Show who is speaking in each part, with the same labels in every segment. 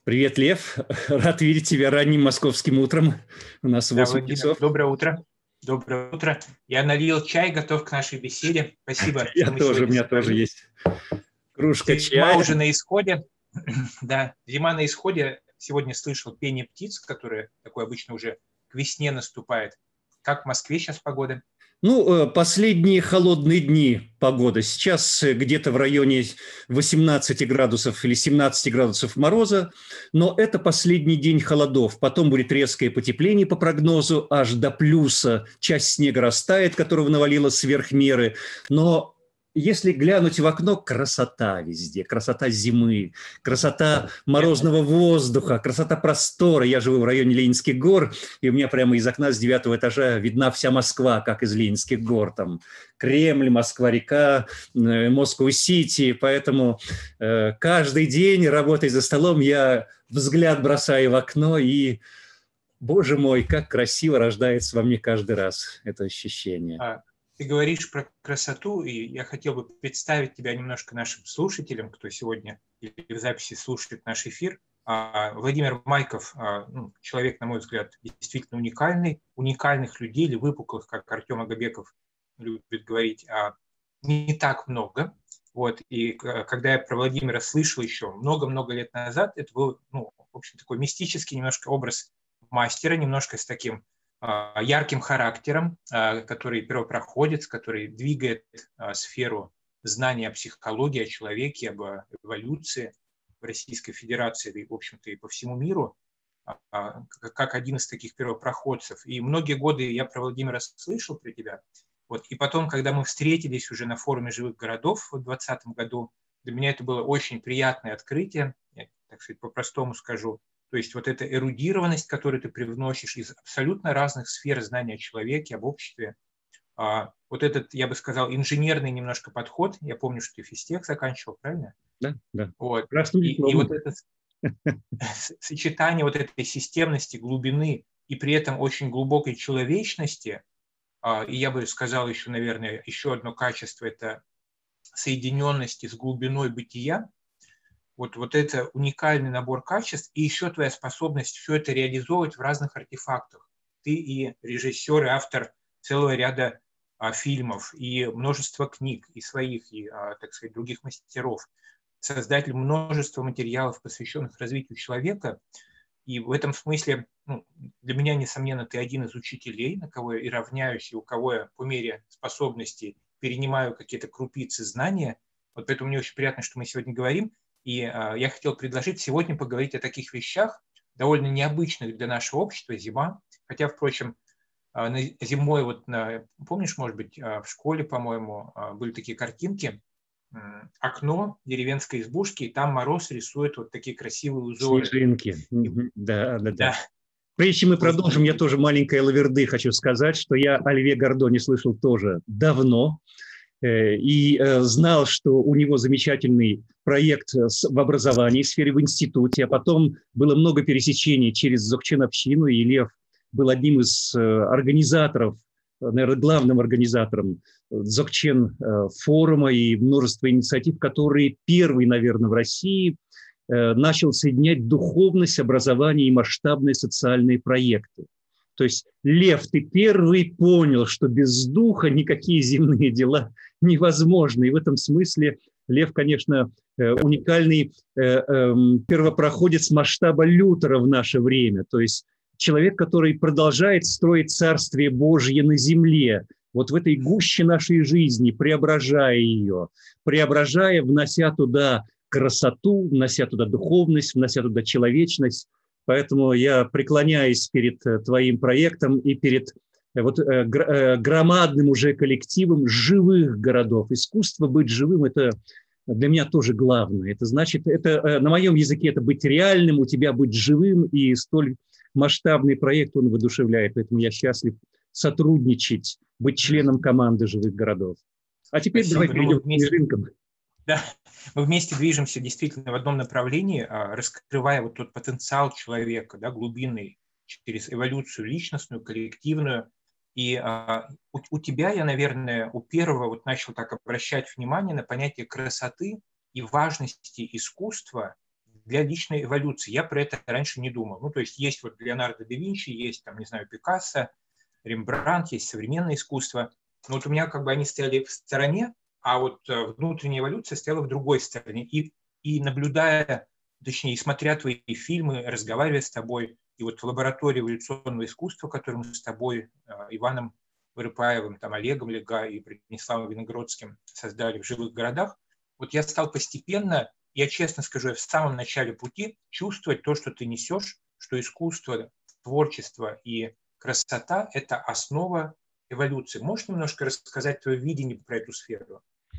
Speaker 1: Привет, Лев. Рад видеть тебя ранним московским утром. У нас
Speaker 2: Да,
Speaker 1: 8
Speaker 2: Владимир,
Speaker 1: часов.
Speaker 2: доброе утро. Доброе утро. Я налил чай, готов к нашей беседе. Спасибо,
Speaker 1: Я
Speaker 2: что мы
Speaker 1: тоже, у
Speaker 2: сегодня
Speaker 1: меня тоже
Speaker 2: собрались.
Speaker 1: есть кружка
Speaker 2: Зима
Speaker 1: чая.
Speaker 2: уже на исходе. Да, зима на исходе. Сегодня слышал пение птиц, которое такое обычно уже к весне наступает. Как в Москве сейчас погода?
Speaker 1: Последние холодные дни погода. Сейчас где-то в районе 18 градусов или 17 градусов мороза, но это последний день холодов. Потом будет резкое потепление по прогнозу, аж до плюса. Часть снега растает, которого навалило сверх меры, но если глянуть в окно, красота везде, красота зимы, красота морозного воздуха, красота простора. Я живу в районе Ленинских гор, и у меня прямо из окна с 9-го этажа видна вся Москва, как из Ленинских гор. Там Кремль, Москва-река, Москва-Сити. Поэтому каждый день, работая за столом, я взгляд бросаю в окно, и, боже мой, как красиво рождается во мне каждый раз это ощущение.
Speaker 2: Ты говоришь про красоту, и я хотел бы представить тебя немножко нашим слушателям, кто сегодня или в записи слушает наш эфир. Владимир Майков, человек, на мой взгляд, действительно уникальный. Уникальных людей или выпуклых, как Артем Агабеков любит говорить, не так много. Вот. И когда я про Владимира слышал еще много-много лет назад, это был, в общем, такой мистический немножко образ мастера, немножко с таким ярким характером, который первопроходец, который двигает сферу знания о психологии, о человеке, об эволюции в Российской Федерации, да и, в общем-то, и по всему миру, как один из таких первопроходцев. И многие годы я про Владимира слышал, про тебя. Вот. И потом, когда мы встретились уже на форуме живых городов в 2020 году, для меня это было очень приятное открытие, я, так сказать, по-простому скажу. То есть вот эта эрудированность, которую ты привносишь из абсолютно разных сфер знания о человеке, об обществе, вот этот, я бы сказал, инженерный немножко подход, я помню, что ты физтех заканчивал, правильно?
Speaker 1: Да, да.
Speaker 2: Вот.
Speaker 1: Красным
Speaker 2: И вот
Speaker 1: дипломом.
Speaker 2: это сочетание вот этой системности, глубины и при этом очень глубокой человечности, и я бы сказал еще, наверное, еще одно качество – это соединенности с глубиной бытия. Вот это уникальный набор качеств, и еще твоя способность все это реализовывать в разных артефактах. Ты и режиссер, и автор целого ряда фильмов, и множество книг, и своих, и, так сказать, других мастеров, создатель множества материалов, посвященных развитию человека. И в этом смысле, для меня, несомненно, ты один из учителей, на кого я и равняюсь, и у кого я по мере способностей перенимаю какие-то крупицы знания. Вот поэтому мне очень приятно, что мы сегодня говорим. И я хотел предложить сегодня поговорить о таких вещах, довольно необычных для нашего общества, зима. Хотя, впрочем, зимой, помнишь, может быть, в школе, по-моему, были такие картинки, окно деревенской избушки, и там мороз рисует вот такие красивые узоры.
Speaker 1: Снежинки. Да.
Speaker 2: Да.
Speaker 1: Прежде чем мы продолжим, я тоже маленькая лаверды хочу сказать, что я о Льве Гордоне слышал тоже давно, и знал, что у него замечательный проект в образовании, в сфере, в институте, а потом было много пересечений через Зокчен-общину, и Лев был одним из организаторов, наверное, главным организатором Зокчен-форума и множество инициатив, которые первый, наверное, в России начал соединять духовность, образование и масштабные социальные проекты. То есть, Лев, ты первый понял, что без духа никакие земные дела невозможны. И в этом смысле Лев, конечно, уникальный первопроходец масштаба Лютера в наше время. То есть человек, который продолжает строить Царствие Божье на земле, вот в этой гуще нашей жизни, преображая ее, внося туда красоту, внося туда духовность, внося туда человечность. Поэтому я преклоняюсь перед твоим проектом и перед громадным уже коллективом живых городов. Искусство быть живым – это для меня тоже главное. Это значит, на моем языке это быть реальным, у тебя быть живым, и столь масштабный проект он воодушевляет. Поэтому я счастлив сотрудничать, быть членом команды живых городов. А теперь давай перейдем к снежинкам.
Speaker 2: Да, мы вместе движемся действительно в одном направлении, раскрывая вот тот потенциал человека, да, глубинный, через эволюцию личностную, коллективную. И у тебя я, наверное, у первого начал так обращать внимание на понятие красоты и важности искусства для личной эволюции. Я про это раньше не думал. Ну, то есть вот Леонардо да Винчи, есть там, не знаю, Пикассо, Рембрандт, есть современное искусство. Но вот у меня как бы они стояли в стороне, а вот внутренняя эволюция стояла в другой стороне. И наблюдая, точнее, и смотря твои фильмы, разговаривая с тобой, и вот в лаборатории эволюционного искусства, которую мы с тобой, Иваном Вырыпаевым, там, Олегом Лега и Брониславом Виногродским создали в живых городах, вот я стал постепенно, я честно скажу, я в самом начале пути чувствовать то, что ты несешь, что искусство, творчество и красота – это основа эволюции. Можешь немножко рассказать твое видение про эту сферу?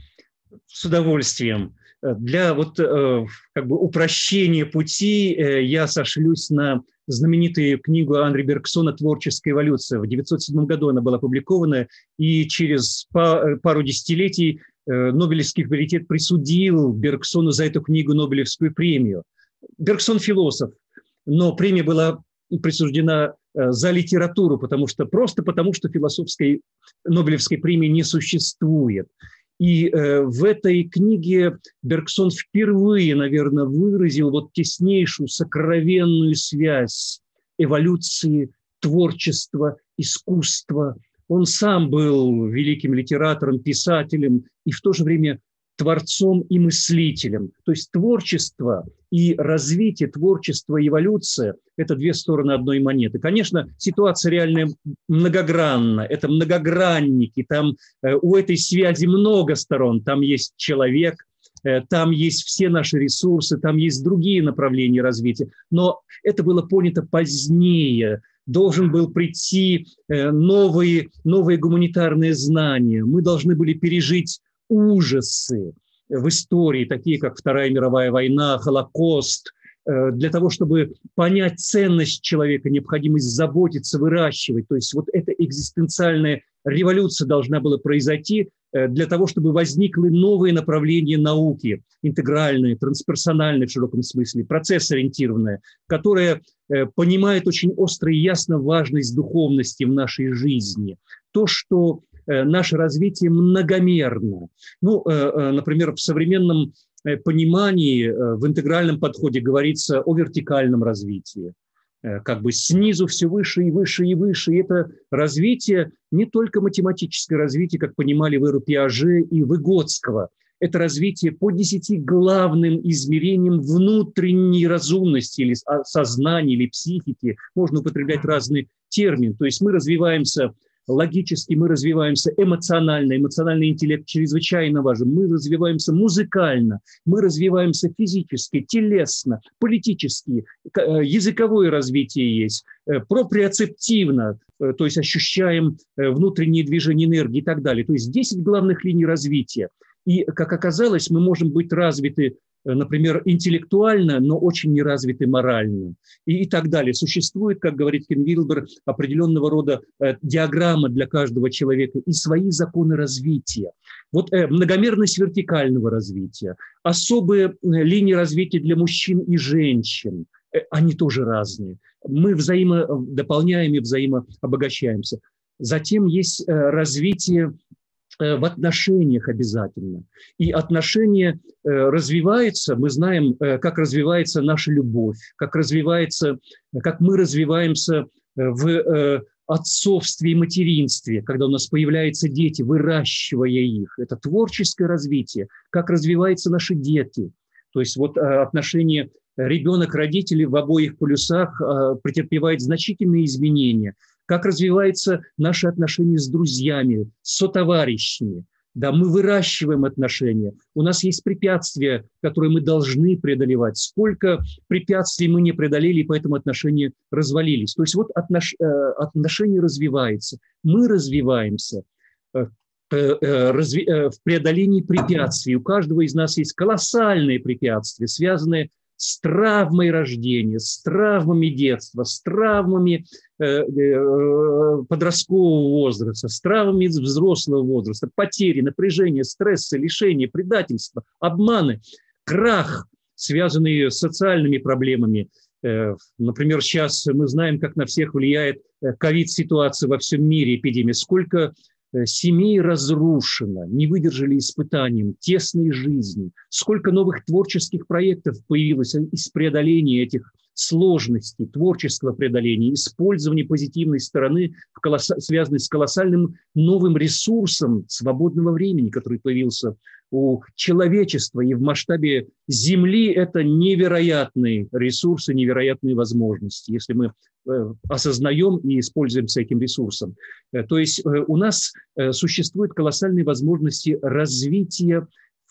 Speaker 1: С удовольствием. Для вот как бы упрощения пути я сошлюсь на знаменитую книгу Анри Бергсона «Творческая эволюция». В 1907 году она была опубликована, и через пару десятилетий Нобелевский комитет присудил Бергсону за эту книгу Нобелевскую премию. Бергсон философ, но премия была присуждена за литературу, просто потому, что философской Нобелевской премии не существует. И в этой книге Бергсон впервые, наверное, выразил вот теснейшую сокровенную связь эволюции, творчества, искусства. Он сам был великим литератором, писателем и в то же время творцом и мыслителем. То есть творчество и развитие, творчество и эволюция – это две стороны одной монеты. Конечно, ситуация реально многогранна, это многогранники, там у этой связи много сторон. Там есть человек, там есть все наши ресурсы, там есть другие направления развития. Но это было понято позднее. Должен был прийти новые гуманитарные знания. Мы должны были пережить ужасы в истории, такие как Вторая мировая война, Холокост. Для того, чтобы понять ценность человека, необходимость заботиться, выращивать. То есть вот эта экзистенциальная революция должна была произойти для того, чтобы возникли новые направления науки, интегральные, трансперсональные в широком смысле, процесс-ориентированные, которые понимают очень остро и ясно важность духовности в нашей жизни. То, что наше развитие многомерно. Ну, например, в современном понимании, в интегральном подходе говорится о вертикальном развитии. Как бы снизу все выше и выше и выше. И это развитие не только математическое развитие, как понимали в эру Пиаже и Выготского. Это развитие по 10 главным измерениям внутренней разумности или сознания, или психики. Можно употреблять разные термины. То есть мы развиваемся логически, мы развиваемся эмоционально, эмоциональный интеллект чрезвычайно важен, мы развиваемся музыкально, мы развиваемся физически, телесно, политически, языковое развитие есть, проприоцептивно, то есть ощущаем внутренние движения энергии и так далее. То есть 10 главных линий развития. И, как оказалось, мы можем быть развиты, например, интеллектуально, но очень неразвиты морально и так далее. Существует, как говорит Кен Вилбер, определенного рода диаграмма для каждого человека и свои законы развития. Вот многомерность вертикального развития, особые линии развития для мужчин и женщин, они тоже разные. Мы взаимодополняем и взаимообогащаемся. Затем есть развитие в отношениях обязательно. И отношения развиваются, мы знаем, как развивается наша любовь, как мы развиваемся в отцовстве и материнстве, когда у нас появляются дети, выращивая их. Это творческое развитие, как развиваются наши дети. То есть вот отношения ребенок-родители в обоих полюсах претерпевает значительные изменения. Как развиваются наши отношения с друзьями, с сотоварищами. Да, мы выращиваем отношения. У нас есть препятствия, которые мы должны преодолевать. Сколько препятствий мы не преодолели, и поэтому отношения развалились. То есть вот отношения развиваются. Мы развиваемся в преодолении препятствий. У каждого из нас есть колоссальные препятствия, связанные с травмой рождения, с травмами детства, с травмами подросткового возраста, с травмами взрослого возраста, потери, напряжение, стрессы, лишения, предательства, обманы, крах, связанные с социальными проблемами. Например, сейчас мы знаем, как на всех влияет ковид-ситуация во всем мире, эпидемия. Сколько семей разрушено, не выдержали испытаниям, тесной жизни, сколько новых творческих проектов появилось из преодоления этих сложностей, творческого преодоления, использования позитивной стороны, связанной с колоссальным новым ресурсом свободного времени, который появился у человечества. И в масштабе Земли это невероятные ресурсы, невероятные возможности, если мы осознаем и используемся этим ресурсом. То есть у нас существуют колоссальные возможности развития,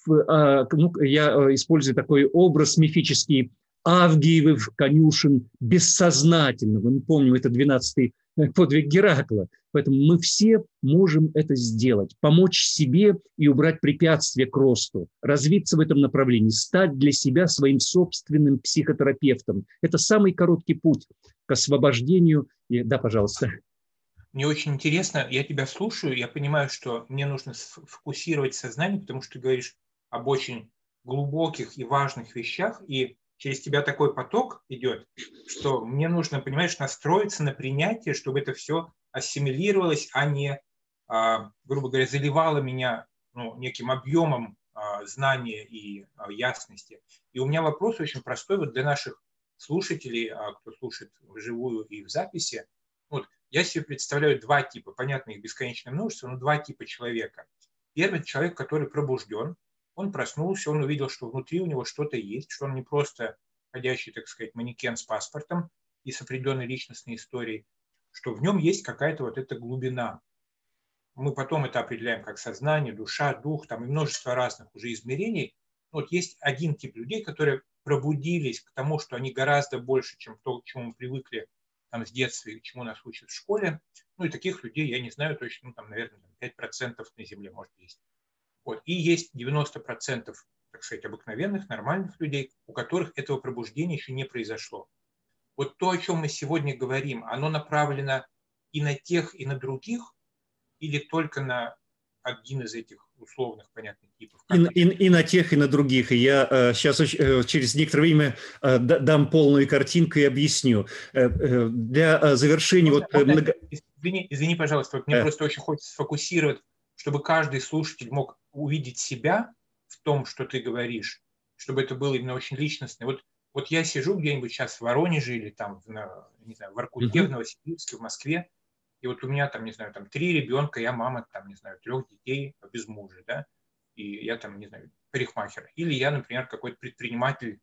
Speaker 1: я использую такой образ мифический, Авгиевых конюшен бессознательного. Мы помним, это 12-й подвиг Геракла. Поэтому мы все можем это сделать, помочь себе и убрать препятствия к росту, развиться в этом направлении, стать для себя своим собственным психотерапевтом. Это самый короткий путь к освобождению. Да, пожалуйста.
Speaker 2: Мне очень интересно, я тебя слушаю, я понимаю, что мне нужно сфокусировать сознание, потому что ты говоришь об очень глубоких и важных вещах, и через тебя такой поток идет, что мне нужно, понимаешь, настроиться на принятие, чтобы это все ассимилировалось, а не, грубо говоря, заливало меня неким объемом знания и ясности. И у меня вопрос очень простой вот для наших слушателей, кто слушает вживую и в записи. Вот я себе представляю два типа, понятно, их бесконечное множество, но два типа человека. Первый человек, который пробужден, он проснулся, он увидел, что внутри у него что-то есть, что он не просто ходящий, так сказать, манекен с паспортом и с определенной личностной историей, что в нем есть какая-то вот эта глубина. Мы потом это определяем как сознание, душа, дух, там и множество разных уже измерений. Вот есть один тип людей, которые пробудились к тому, что они гораздо больше, чем то, к чему мы привыкли там, с детства и к чему нас учат в школе. Ну и таких людей, я не знаю точно, там, наверное, 5% на Земле может есть. Вот. И есть 90%, так сказать, обыкновенных, нормальных людей, у которых этого пробуждения еще не произошло. Вот то, о чем мы сегодня говорим, оно направлено и на тех, и на других, или только на один из этих условных, понятных типов?
Speaker 1: И на тех, и на других. И я сейчас через некоторое время дам полную картинку и объясню. Для завершения...
Speaker 2: Извини, пожалуйста, вот мне просто очень хочется сфокусировать, чтобы каждый слушатель мог увидеть себя в том, что ты говоришь, чтобы это было именно очень личностно. Вот я сижу где-нибудь сейчас в Воронеже или там, не знаю, в Воркуте, в Новосибирске, в Москве, и вот у меня там, не знаю, там 3 ребенка, я мама, там, не знаю, 3 детей без мужа, да, и я там, не знаю, парикмахер. Или я, например, какой-то предприниматель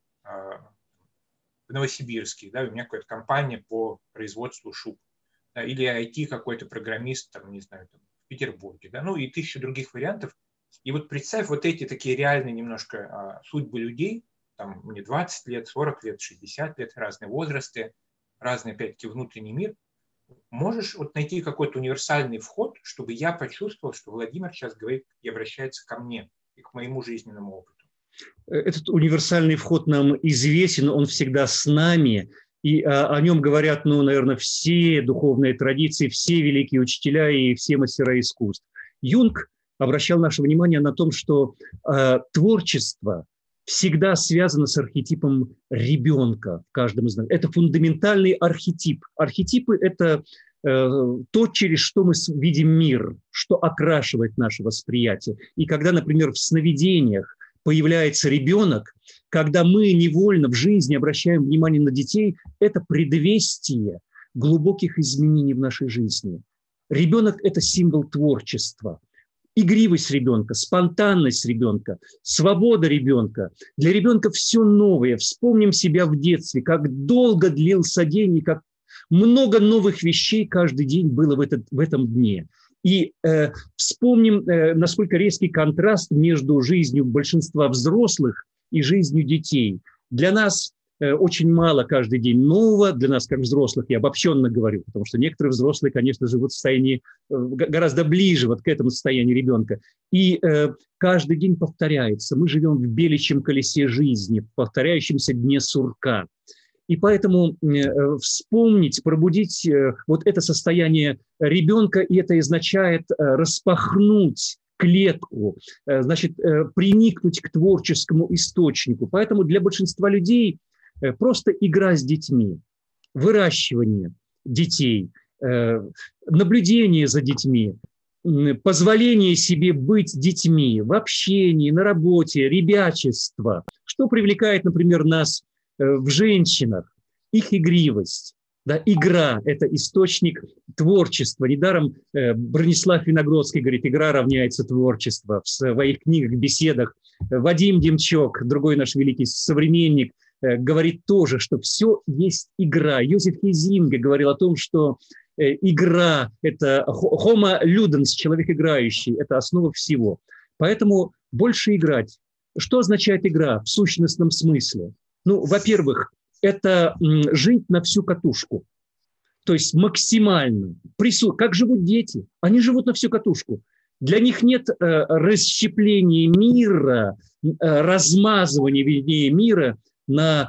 Speaker 2: в Новосибирске, да, у меня какая-то компания по производству шуб. Да, или IT какой-то программист, там, не знаю, там, в Петербурге, да, ну и 1000 других вариантов. И вот представь вот эти такие реальные немножко судьбы людей, там, мне 20 лет, 40 лет, 60 лет, разные возрасты, разный, опять-таки, внутренний мир. Можешь вот найти какой-то универсальный вход, чтобы я почувствовал, что Владимир сейчас говорит и обращается ко мне и к моему жизненному опыту?
Speaker 1: Этот универсальный вход нам известен, он всегда с нами, и о нем говорят, наверное, все духовные традиции, все великие учителя и все мастера искусств. Юнг обращал наше внимание на том, что творчество всегда связано с архетипом ребенка в каждом из нас. Это фундаментальный архетип. Архетипы – это то, через что мы видим мир, что окрашивает наше восприятие. И когда, например, в сновидениях появляется ребенок, когда мы невольно в жизни обращаем внимание на детей, это предвестие глубоких изменений в нашей жизни. Ребенок – это символ творчества. Игривость ребенка, спонтанность ребенка, свобода ребенка. Для ребенка все новое. Вспомним себя в детстве, как долго длился день, и как много новых вещей каждый день было в этом дне. И вспомним, насколько резкий контраст между жизнью большинства взрослых и жизнью детей. Для нас очень мало каждый день нового, для нас, как взрослых, я обобщенно говорю, потому что некоторые взрослые, конечно, живут в состоянии гораздо ближе вот к этому состоянию ребенка. И каждый день повторяется. Мы живем в беличьем колесе жизни, в повторяющемся дне сурка. И поэтому вспомнить, пробудить вот это состояние ребенка, и это означает распахнуть клетку, значит, приникнуть к творческому источнику. Поэтому для большинства людей просто игра с детьми, выращивание детей, наблюдение за детьми, позволение себе быть детьми в общении, на работе, ребячество. Что привлекает, например, нас в женщинах? Их игривость. Да, игра – это источник творчества. Недаром Бронислав Виногродский говорит, игра равняется творчеству. В своих книгах, беседах Вадим Демчок, другой наш великий современник, говорит тоже, что все есть игра. Йозеф Хейзинге говорил о том, что игра – это homo ludens, человек играющий, это основа всего. Поэтому больше играть. Что означает игра в сущностном смысле? Ну, во-первых, это жить на всю катушку. То есть максимально. Как живут дети? Они живут на всю катушку. Для них нет расщепления мира, размазывания, вернее, мира на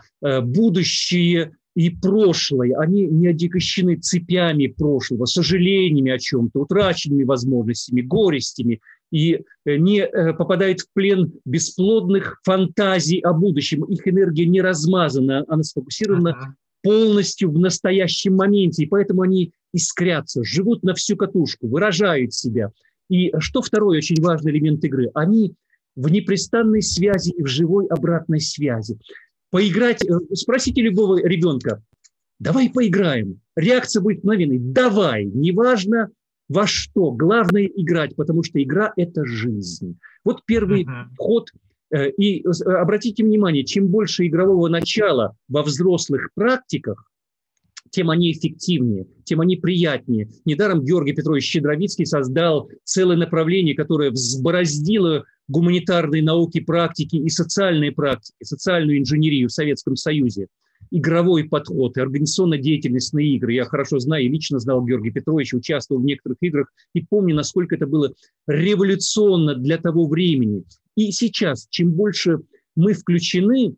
Speaker 1: будущее и прошлое. Они не отягощены цепями прошлого, сожалениями о чем-то, утраченными возможностями, горестями, и не попадают в плен бесплодных фантазий о будущем. Их энергия не размазана, она сфокусирована полностью в настоящем моменте, и поэтому они искрятся, живут на всю катушку, выражают себя. И что второй очень важный элемент игры? Они в непрестанной связи и в живой обратной связи. Поиграть, спросите любого ребенка, давай поиграем. Реакция будет мгновенной, давай, неважно во что. Главное играть, потому что игра – это жизнь. Вот первый вход. И обратите внимание, чем больше игрового начала во взрослых практиках, тем они эффективнее, тем они приятнее. Недаром Георгий Петрович Щедровицкий создал целое направление, которое взбороздило гуманитарные науки, практики и социальные практики, социальную инженерию в Советском Союзе. Игровой подход и организационно-деятельностные игры. Я хорошо знаю и лично знал Георгия Петровича, участвовал в некоторых играх и помню, насколько это было революционно для того времени. И сейчас, чем больше мы включены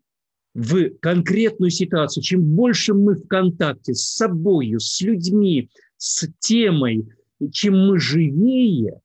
Speaker 1: в конкретную ситуацию, чем больше мы в контакте с собой, с людьми, с темой, чем мы живее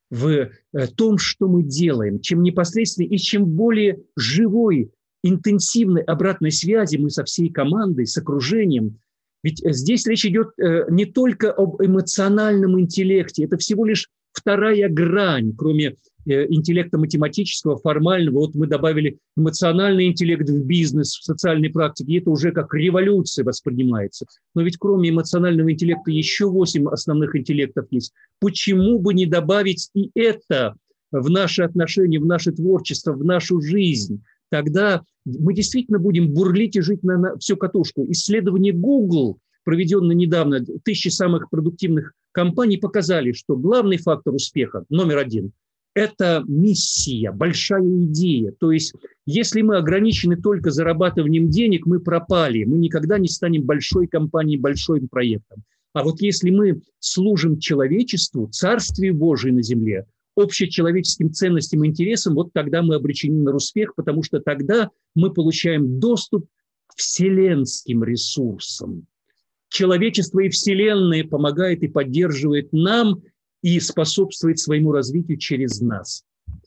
Speaker 1: в том, что мы делаем, чем непосредственно и чем более живой, интенсивной обратной связи мы со всей командой, с окружением. Ведь здесь речь идет не только об эмоциональном интеллекте, это всего лишь вторая грань, кроме интеллекта математического, формального. Вот мы добавили эмоциональный интеллект в бизнес, в социальной практике, и это уже как революция воспринимается. Но ведь кроме эмоционального интеллекта еще 8 основных интеллектов есть. Почему бы не добавить и это в наши отношения, в наше творчество, в нашу жизнь? Тогда мы действительно будем бурлить и жить на всю катушку. Исследование Google, проведенное недавно, 1000 самых продуктивных компаний, показали, что главный фактор успеха, номер 1, это миссия, большая идея. То есть, если мы ограничены только зарабатыванием денег, мы пропали. Мы никогда не станем большой компанией, большим проектом. А вот если мы служим человечеству, Царствию Божию на земле, общечеловеческим ценностям и интересам, вот тогда мы обречены на успех, потому что тогда мы получаем доступ к вселенским ресурсам. Человечество и Вселенная помогает и поддерживает нам и способствует своему развитию через нас.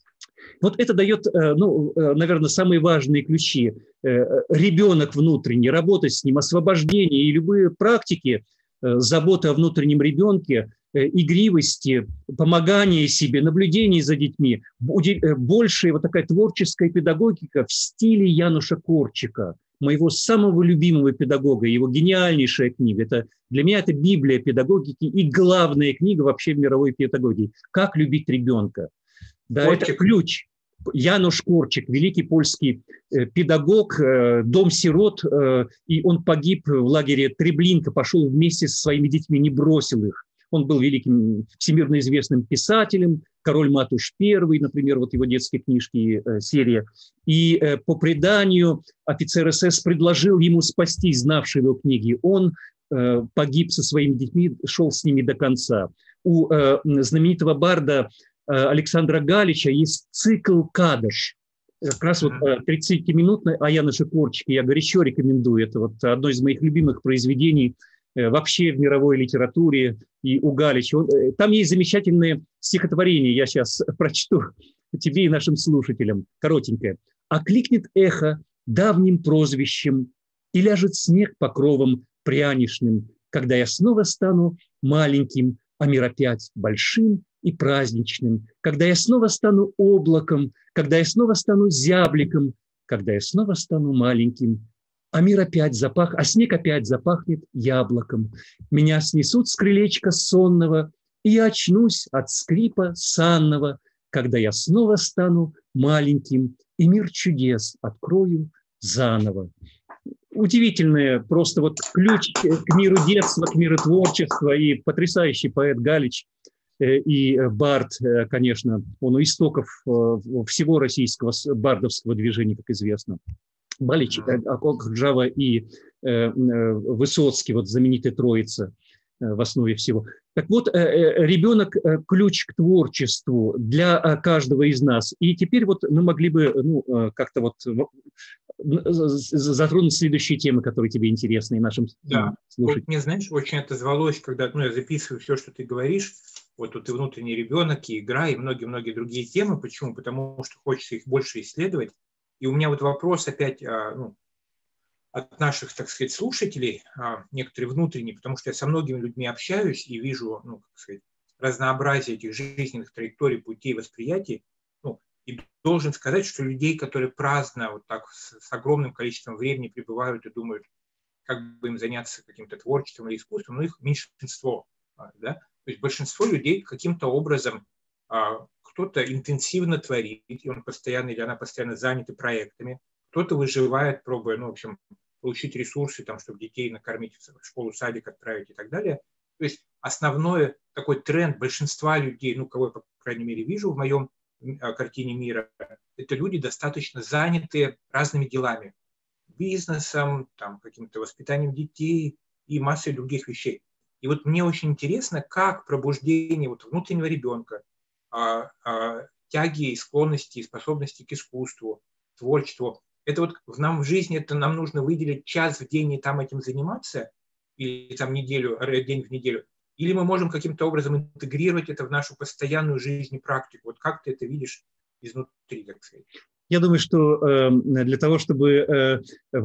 Speaker 1: Вот это дает, наверное, самые важные ключи. Ребенок внутренний, работать с ним, освобождение и любые практики, забота о внутреннем ребенке, игривости, помогание себе, наблюдение за детьми, большая вот такая творческая педагогика в стиле Януша Корчика, моего самого любимого педагога, его гениальнейшая книга. Для меня это Библия педагогики и главная книга вообще в мировой педагогии. «Как любить ребенка». Да, это ключ. Януш Корчик, великий польский педагог, дом-сирот, и он погиб в лагере Треблинка, пошел вместе со своими детьми, не бросил их. Он был великим, всемирно известным писателем, «Король Матуш I», например, вот его детские книжки, серия. И по преданию офицер СС предложил ему спастись, знавший его книги. Он погиб со своими детьми, шел с ними до конца. У знаменитого барда Александра Галича есть цикл «Кадыш». Как раз вот 30-минутный о Яноше Корчике я горячо рекомендую. Это вот одно из моих любимых произведений вообще в мировой литературе и у Галича. Там есть замечательное стихотворение, я сейчас прочту тебе и нашим слушателям, коротенькое. «Окликнет эхо давним прозвищем, и ляжет снег покровом пряничным, когда я снова стану маленьким, а мир опять большим и праздничным, когда я снова стану облаком, когда я снова стану зябликом, когда я снова стану маленьким, а снег опять запахнет яблоком. Меня снесут с крылечка сонного, и я очнусь от скрипа санного, когда я снова стану маленьким, и мир чудес открою заново. Удивительный просто вот ключ к миру детства, к миру творчества, и потрясающий поэт Галич и бард, конечно, он у истоков всего российского бардовского движения, как известно. Галич, Акоджава и Высоцкий, вот знаменитая троица в основе всего. Так вот, ребенок – ключ к творчеству для каждого из нас. И теперь вот мы могли бы как-то вот затронуть следующие темы, которые тебе интересны и нашим слушателям.
Speaker 2: Вот мне, знаешь, очень отозвалось, когда я записываю все, что ты говоришь, вот тут и внутренний ребенок, и игра, и многие-многие другие темы. Почему? Потому что хочется их больше исследовать. И у меня вот вопрос опять от наших, так сказать, слушателей, некоторые внутренние, потому что я со многими людьми общаюсь и вижу, разнообразие этих жизненных траекторий, путей восприятия. И должен сказать, что людей, которые праздно, вот так с огромным количеством времени пребывают и думают, как бы им заняться каким-то творчеством или искусством, их меньшинство. Да? То есть большинство людей каким-то образом кто-то интенсивно творит, и он постоянно или она постоянно заняты проектами, кто-то выживает, пробуя, получить ресурсы, чтобы детей накормить, в школу, садик отправить и так далее. То есть основной такой тренд большинства людей, кого я, по крайней мере, вижу в моем картине мира, это люди достаточно занятые разными делами, бизнесом, каким-то воспитанием детей и массой других вещей. И вот мне очень интересно, как пробуждение внутреннего ребенка, тяги и склонности, и способности к искусству, творчеству, это нам в жизни, это нам нужно выделить час в день и этим заниматься, или день в неделю, или мы можем каким-то образом интегрировать это в нашу постоянную жизнь и практику. Вот как ты это видишь изнутри, так сказать?
Speaker 1: Я думаю, что для того, чтобы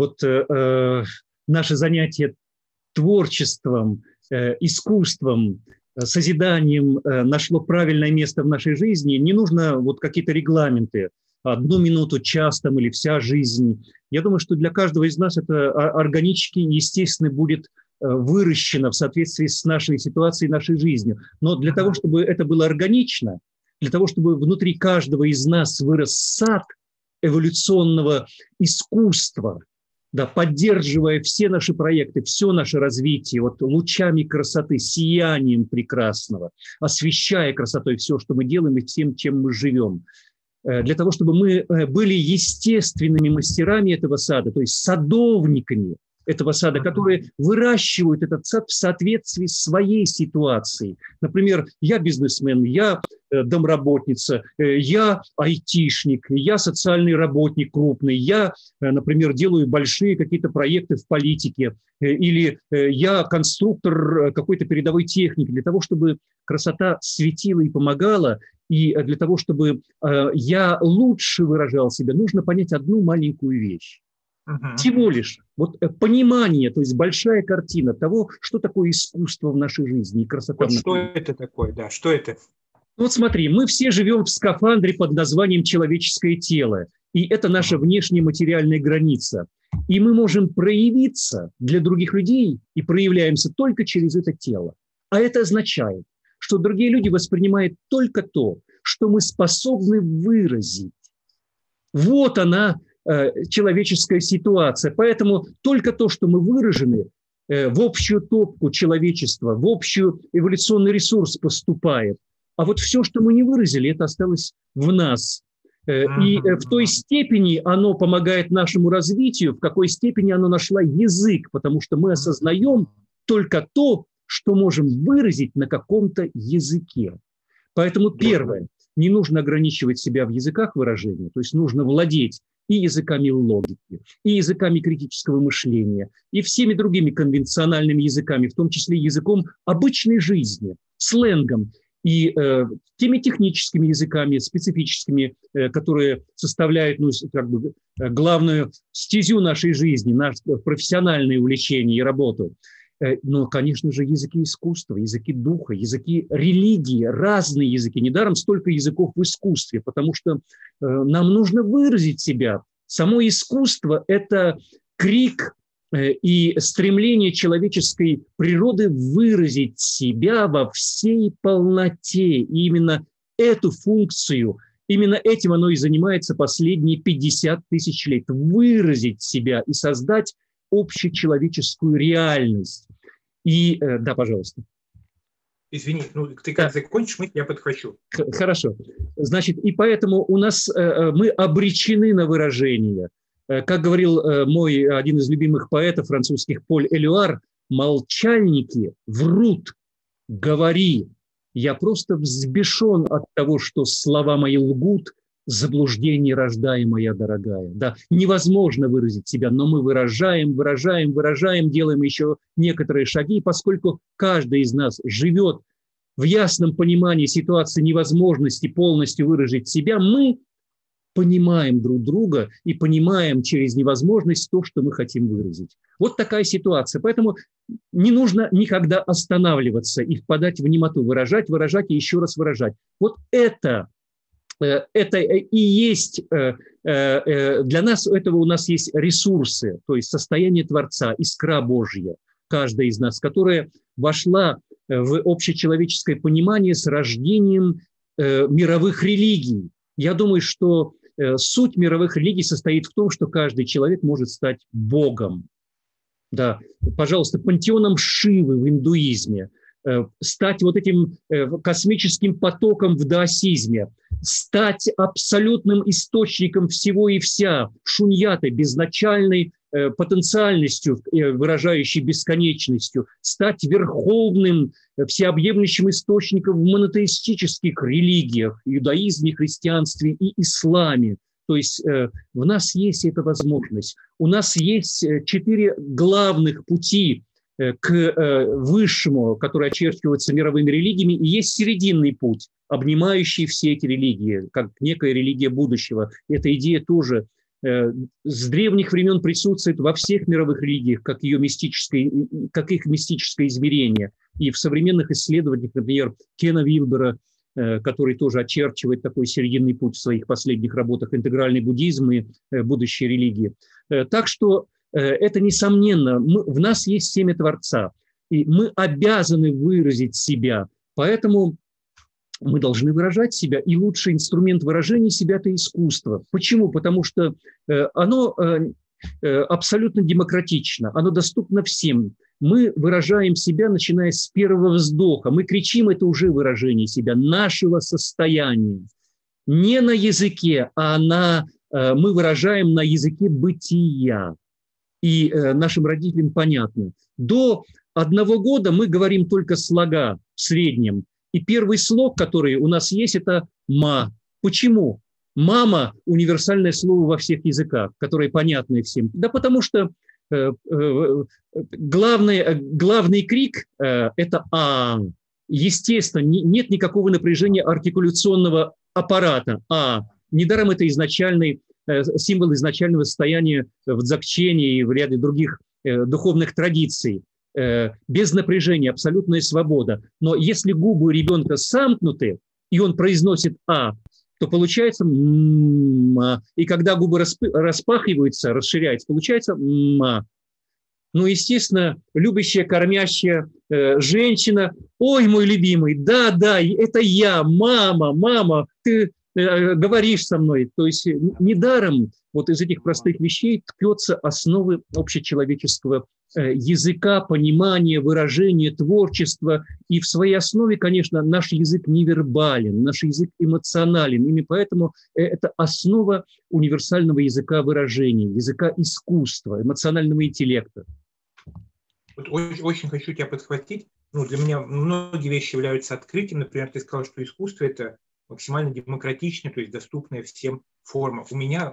Speaker 1: наше занятие творчеством, искусством, созиданием нашло правильное место в нашей жизни, не нужно какие-то регламенты, 1 минуту, час или вся жизнь. Я думаю, что для каждого из нас это органически, естественно, будет выращено в соответствии с нашей ситуацией, нашей жизнью. Но для того, чтобы это было органично, для того, чтобы внутри каждого из нас вырос сад эволюционного искусства, поддерживая все наши проекты, все наше развитие лучами красоты, сиянием прекрасного, освещая красотой все, что мы делаем и всем, чем мы живем. Для того, чтобы мы были естественными мастерами этого сада, то есть садовниками этого сада, которые выращивают этот сад в соответствии с своей ситуацией. Например, я бизнесмен, я домработница, я айтишник, я социальный работник крупный, я, например, делаю большие какие-то проекты в политике, или я конструктор какой-то передовой техники, для того, чтобы красота светила и помогала, и для того, чтобы я лучше выражал себя, нужно понять одну маленькую вещь. Всего лишь понимание, то есть большая картина того, что такое искусство в нашей жизни и красота.
Speaker 2: Что это такое? Да, что это?
Speaker 1: Смотри, мы все живем в скафандре под названием человеческое тело, и это наша внешняя материальная граница. И мы можем проявиться для других людей и проявляемся только через это тело. А это означает, что другие люди воспринимают только то, что мы способны выразить. Вот она, человеческая ситуация. Поэтому только то, что мы выражены, в общую топку человечества, в общий эволюционный ресурс поступает. А все, что мы не выразили, это осталось в нас. И в той степени оно помогает нашему развитию, в какой степени оно нашло язык, потому что мы осознаем только то, что можем выразить на каком-то языке. Поэтому первое, не нужно ограничивать себя в языках выражения, то есть нужно владеть и языками логики, и языками критического мышления, и всеми другими конвенциональными языками, в том числе языком обычной жизни, сленгом, и теми техническими языками, специфическими, которые составляют главную стезю нашей жизни, наше профессиональное увлечение и работу. Но, конечно же, языки искусства, языки духа, языки религии, разные языки. Недаром столько языков в искусстве, потому что нам нужно выразить себя. Само искусство – это крик и стремление человеческой природы выразить себя во всей полноте. И именно эту функцию, именно этим оно и занимается последние 50 тысяч лет. Выразить себя и создать общечеловеческую реальность. И, да, пожалуйста.
Speaker 2: Извини, ну ты как закончишь, я подхвачу.
Speaker 1: Хорошо. Значит, и поэтому у нас мы обречены на выражение. Как говорил мой один из любимых поэтов французских Поль Элюар, молчальники врут, говори. Я просто взбешен от того, что слова мои лгут, заблуждение рождая, моя дорогая. Да, невозможно выразить себя, но мы выражаем, делаем еще некоторые шаги, поскольку каждый из нас живет в ясном понимании ситуации невозможности полностью выразить себя, мы понимаем друг друга и понимаем через невозможность то, что мы хотим выразить. Вот такая ситуация. Поэтому не нужно никогда останавливаться и впадать в немоту, выражать и еще раз выражать. Вот это и есть, для нас этого у нас есть ресурсы, то есть состояние Творца, искра Божья, каждая из нас, которая вошла в общечеловеческое понимание с рождением мировых религий. Я думаю, что суть мировых религий состоит в том, что каждый человек может стать Богом. Да, пожалуйста, пантеоном Шивы в индуизме, стать вот этим космическим потоком в даосизме, стать абсолютным источником всего и вся, шуньятой, безначальной потенциальностью, выражающей бесконечностью, стать верховным, всеобъемлющим источником в монотеистических религиях, иудаизме, христианстве и исламе. То есть в нас есть эта возможность. У нас есть 4 главных пути к высшему, который очерчивается мировыми религиями, и есть серединный путь, обнимающий все эти религии, как некая религия будущего. Эта идея тоже с древних времен присутствует во всех мировых религиях, как их мистическое измерение. И в современных исследованиях, например, Кена Вилбера, который тоже очерчивает такой серединный путь в своих последних работах, интегральный буддизм и будущие религии. Так что это несомненно, в нас есть семя Творца, и мы обязаны выразить себя, поэтому мы должны выражать себя, и лучший инструмент выражения себя – это искусство. Почему? Потому что оно абсолютно демократично, оно доступно всем. Мы выражаем себя, начиная с первого вздоха. Мы кричим, это уже выражение себя, нашего состояния. Не на языке, а мы выражаем на языке бытия. И нашим родителям понятно. До 1 года мы говорим только слога в среднем. И первый слог, который у нас есть, это «ма». Почему? «Мама» – универсальное слово во всех языках, которое понятно всем. Да потому что главный крик – это «а». Естественно, нет никакого напряжения артикуляционного аппарата «а». Недаром это символ изначального состояния в дзогчене и в ряде других духовных традиций. Без напряжения, абсолютная свобода. Но если губы ребенка сомкнуты, и он произносит «а», то получается «ма». И когда губы распахиваются, расширяются, получается «ма». Ну, естественно, любящая, кормящая женщина: «Ой, мой любимый, да, это я, мама, ты говоришь со мной». То есть недаром вот из этих простых вещей ткется основы общечеловеческого языка, понимания, выражения, творчества. И в своей основе, конечно, наш язык невербален, наш язык эмоционален. Именно поэтому это основа универсального языка выражения, языка искусства, эмоционального интеллекта.
Speaker 2: Вот очень хочу тебя подхватить. Для меня многие вещи являются открытием. Например, ты сказал, что искусство – это максимально демократичное, то есть доступная всем форма. У меня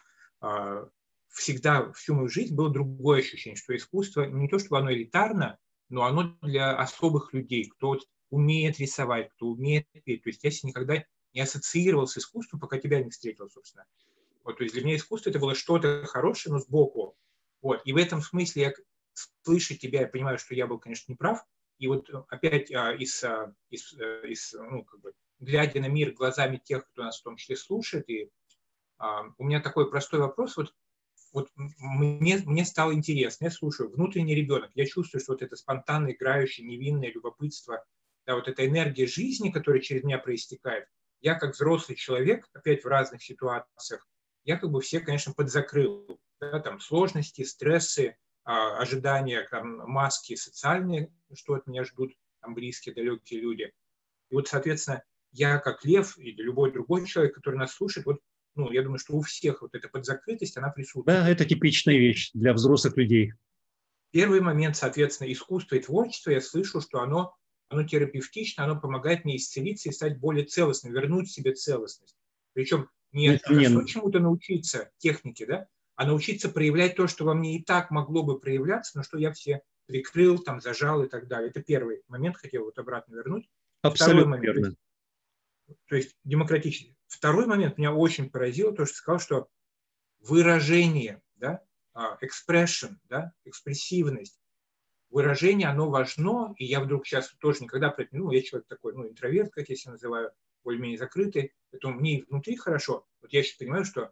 Speaker 2: всегда всю мою жизнь было другое ощущение, что искусство не то, чтобы оно элитарно, но оно для особых людей, кто умеет рисовать, кто умеет петь. То есть я себя никогда не ассоциировал с искусством, пока тебя не встретил, собственно. Вот, то есть для меня искусство – это было что-то хорошее, но сбоку. Вот. И в этом смысле я слыша тебя, я понимаю, что я был, конечно, неправ. И вот опять глядя на мир глазами тех, кто нас в том числе слушает, и у меня такой простой вопрос. Вот мне стало интересно, я слушаю, внутренний ребенок, я чувствую, что вот это спонтанно играющее, невинное любопытство, да, вот эта энергия жизни, которая через меня проистекает, я как взрослый человек, опять в разных ситуациях, я как бы все, конечно, подзакрыл. Да, там сложности, стрессы, ожидания, там, маски социальные, что от меня ждут там, близкие, далекие люди. И вот, соответственно, я как лев или любой другой человек, который нас слушает, вот, ну, я думаю, что у всех вот эта подзакрытость, она присутствует.
Speaker 1: Да, это типичная вещь для взрослых людей.
Speaker 2: Первый момент, соответственно, искусство и творчество, я слышу, что оно терапевтично, оно помогает мне исцелиться и стать более целостным, вернуть себе целостность. Причем не хорошо чему-то научиться, технике, да, а научиться проявлять то, что во мне и так могло бы проявляться, но что я все прикрыл, там, зажал и так далее. Это первый момент, хотел вот обратно вернуть.
Speaker 1: Абсолютно верно.
Speaker 2: То есть демократически. Второй момент меня очень поразило, то, что ты сказал, что выражение, да, expression, да, экспрессивность, выражение, оно важно, и я вдруг сейчас тоже никогда, я человек такой, интроверт, как я себя называю, более-менее закрытый, поэтому мне и внутри хорошо. Вот я сейчас понимаю, что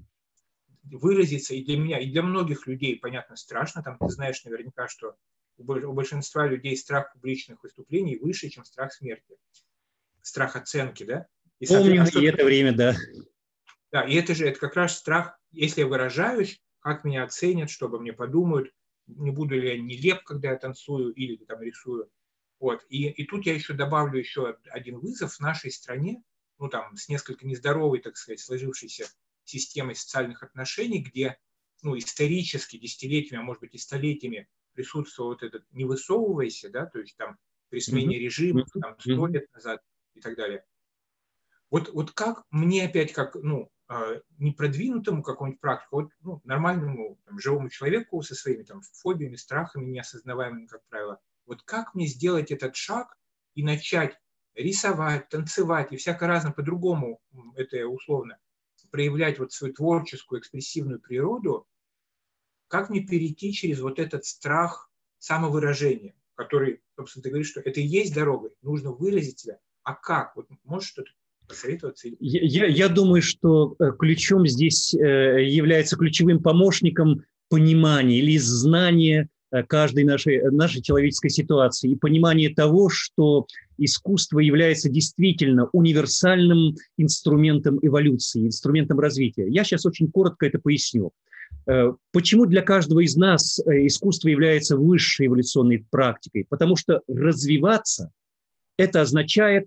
Speaker 2: выразиться и для меня, и для многих людей, понятно, страшно, там ты знаешь наверняка, что у большинства людей страх публичных выступлений выше, чем страх смерти, страх оценки, да?
Speaker 1: И, помню, и это время, да.
Speaker 2: Да, и это как раз страх, если я выражаюсь, как меня оценят, что обо мне подумают, не буду ли я нелеп, когда я танцую или там рисую. Вот. И тут я еще добавлю еще один вызов в нашей стране, с несколько нездоровой, так сказать, сложившейся системой социальных отношений, где, исторически, десятилетиями, а может быть и столетиями присутствовал вот этот «не высовывайся», да, то есть там при смене режима, там 100 лет назад и так далее. Вот как мне опять, как, не продвинутому какому-нибудь практику, нормальному живому человеку со своими там фобиями, страхами, неосознаваемыми, как правило, вот как мне сделать этот шаг и начать рисовать, танцевать и всяко разно по-другому, это условно, проявлять вот свою творческую, экспрессивную природу, как мне перейти через вот этот страх самовыражения, который, собственно, ты говоришь, что это и есть дорога, нужно выразить себя. А как? Вот можешь что-то посоветоваться?
Speaker 1: Я думаю, что ключом здесь является ключевым помощником понимания или знания каждой нашей человеческой ситуации и понимание того, что искусство является действительно универсальным инструментом эволюции, инструментом развития. Я сейчас очень коротко это поясню. Почему для каждого из нас искусство является высшей эволюционной практикой? Потому что развиваться – это означает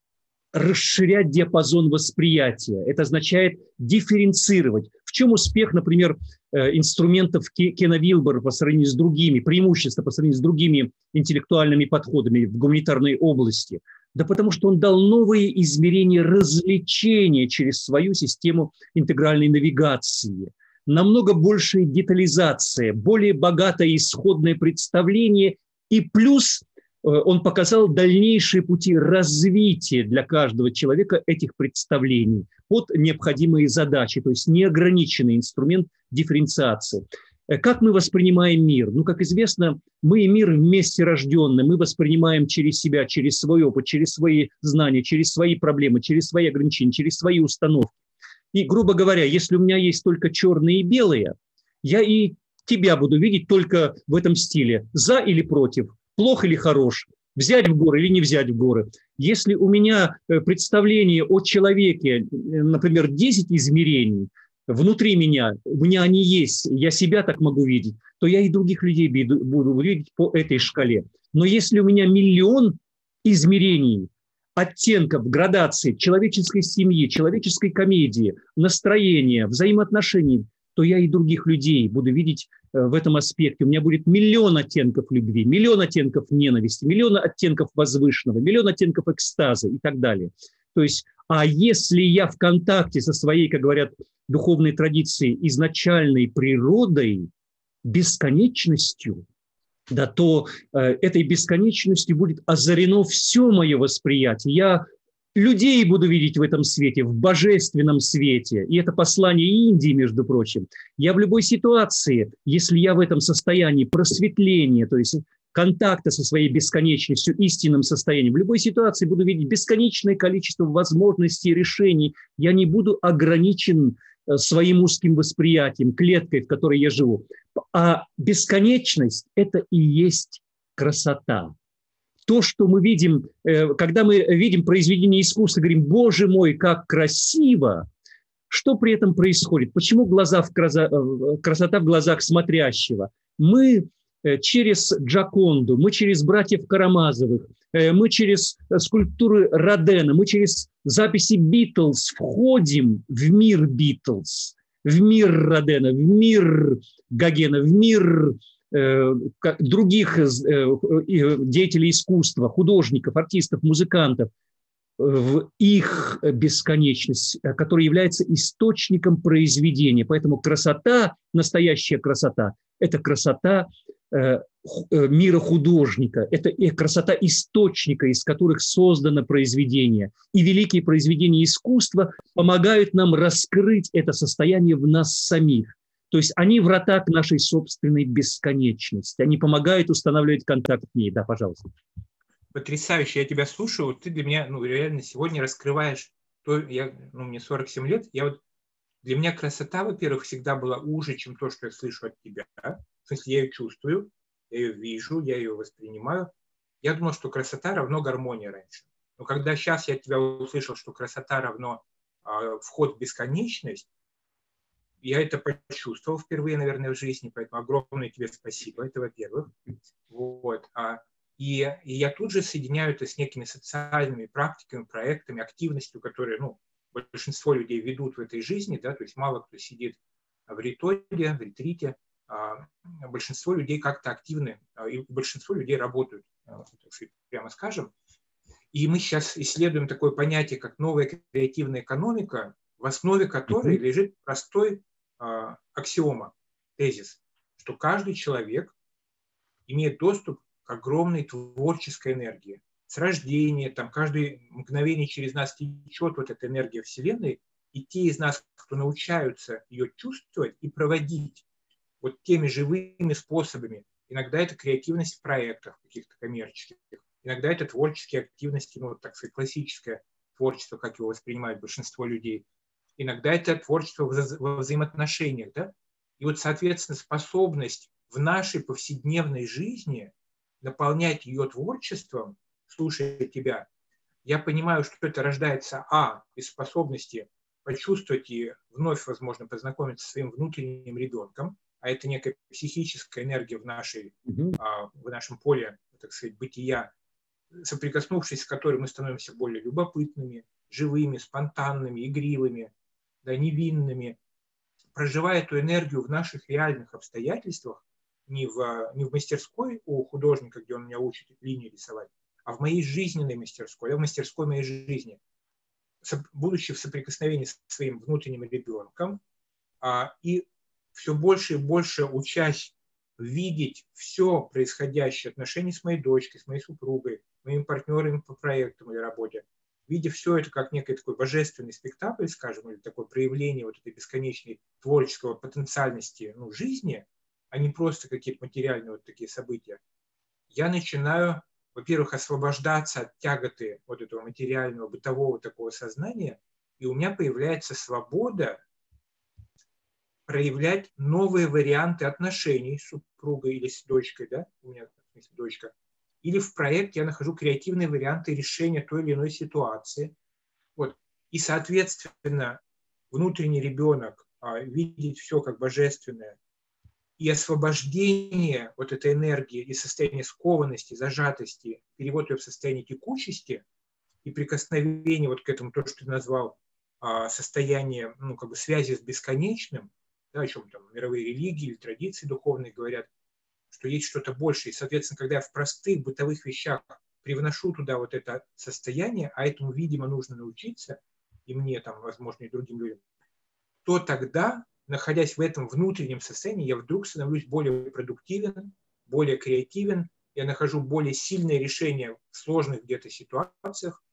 Speaker 1: расширять диапазон восприятия. Это означает дифференцировать. В чем успех, например, инструментов Кена Вилбера по сравнению с другими, преимущества по сравнению с другими интеллектуальными подходами в гуманитарной области? Да потому что он дал новые измерения развлечения через свою систему интегральной навигации. Намного большая детализация, более богатое исходное представление и плюс он показал дальнейшие пути развития для каждого человека этих представлений под необходимые задачи, то есть неограниченный инструмент дифференциации. Как мы воспринимаем мир? Как известно, мы мир вместе рожденный, мы воспринимаем через себя, через свой опыт, через свои знания, через свои проблемы, через свои ограничения, через свои установки. И, грубо говоря, если у меня есть только черные и белые, я и тебя буду видеть только в этом стиле, за или против, плох или хорош, взять в горы или не взять в горы. Если у меня представление о человеке, например, 10 измерений, внутри меня, у меня они есть, я себя так могу видеть, то я и других людей буду видеть по этой шкале. Но если у меня миллион измерений, оттенков, градаций человеческой семьи, человеческой комедии, настроения, взаимоотношений, то я и других людей буду видеть в этом аспекте. У меня будет миллион оттенков любви, миллион оттенков ненависти, миллион оттенков возвышенного, миллион оттенков экстаза и так далее. То есть, а если я в контакте со своей, как говорят, духовной традицией, изначальной природой, бесконечностью, да, то этой бесконечностью будет озарено все мое восприятие. Я людей буду видеть в этом свете, в божественном свете. И это послание Индии, между прочим. Я в любой ситуации, если я в этом состоянии просветления, то есть контакта со своей бесконечностью, истинным состоянием, в любой ситуации буду видеть бесконечное количество возможностей и решений. Я не буду ограничен своим узким восприятием, клеткой, в которой я живу. А бесконечность – это и есть красота. То, что мы видим, когда мы видим произведение искусства, говорим: «Боже мой, как красиво!», что при этом происходит? Почему красота в глазах смотрящего? Мы через Джоконду, мы через братьев Карамазовых, мы через скульптуры Родена, мы через записи Битлз входим в мир Битлз, в мир Родена, в мир Гогена, в мир других деятелей искусства, художников, артистов, музыкантов, в их бесконечность, которая является источником произведения. Поэтому красота, настоящая красота – это красота мира художника, это красота источника, из которых создано произведение. И великие произведения искусства помогают нам раскрыть это состояние в нас самих. То есть они врата к нашей собственной бесконечности. Они помогают устанавливать контакт с ней. Да, пожалуйста.
Speaker 2: Потрясающе, я тебя слушаю. Ты для меня, реально сегодня раскрываешь мне 47 лет. Для меня красота, во-первых, всегда была уже, чем то, что я слышу от тебя. В смысле, я ее чувствую, я ее вижу, я ее воспринимаю. Я думал, что красота равно гармонии раньше. Но когда сейчас я от тебя услышал, что красота равно вход в бесконечность, я это почувствовал впервые, наверное, в жизни, поэтому огромное тебе спасибо, это во-первых. И я тут же соединяю это с некими социальными практиками, проектами, активностью, которые большинство людей ведут в этой жизни, да, то есть мало кто сидит в ретрите, большинство людей как-то активны, и большинство людей работают, так сказать, прямо скажем. И мы сейчас исследуем такое понятие, как новая креативная экономика, в основе которой лежит простой аксиома, тезис, что каждый человек имеет доступ к огромной творческой энергии. С рождения, каждое мгновение через нас течет вот эта энергия Вселенной, и те из нас, кто научаются ее чувствовать и проводить вот теми живыми способами, иногда это креативность в проектах каких-то коммерческих, иногда это творческие активности, так сказать, классическое творчество, как его воспринимает большинство людей, иногда это творчество во взаимоотношениях, да? И вот, соответственно, способность в нашей повседневной жизни наполнять ее творчеством, слушая тебя, я понимаю, что это рождается, из способности почувствовать и вновь, возможно, познакомиться со своим внутренним ребенком, а это некая психическая энергия в нашем поле, так сказать, бытия, соприкоснувшись с которой мы становимся более любопытными, живыми, спонтанными, игривыми, да, невинными, проживая эту энергию в наших реальных обстоятельствах, не в мастерской у художника, где он меня учит линии рисовать, а в моей жизненной мастерской, в мастерской моей жизни, будучи в соприкосновении со своим внутренним ребенком, и все больше и больше учась видеть все происходящее, отношения с моей дочкой, с моей супругой, моими партнерами по проектам или работе, видя все это как некий такой божественный спектакль, скажем, или такое проявление вот этой бесконечной творческого потенциальности жизни, а не просто какие-то материальные вот такие события, я начинаю, во-первых, освобождаться от тяготы вот этого материального, бытового такого сознания, и у меня появляется свобода проявлять новые варианты отношений с супругой или с дочкой, да, у меня, в смысле, дочка, или в проекте я нахожу креативные варианты решения той или иной ситуации. Вот. И, соответственно, внутренний ребенок видит все как божественное, и освобождение вот этой энергии из состояния скованности, зажатости, перевод ее в состояние текучести и прикосновение вот к этому, то, что ты назвал, состояние, связи с бесконечным, да, о чем там мировые религии или традиции духовные говорят, что есть что-то большее. И, соответственно, когда я в простых бытовых вещах привношу туда вот это состояние, а этому, видимо, нужно научиться, и мне там, возможно, и другим людям, то тогда, находясь в этом внутреннем состоянии, я вдруг становлюсь более продуктивен, более креативен, я нахожу более сильные решения в сложных где-то ситуациях,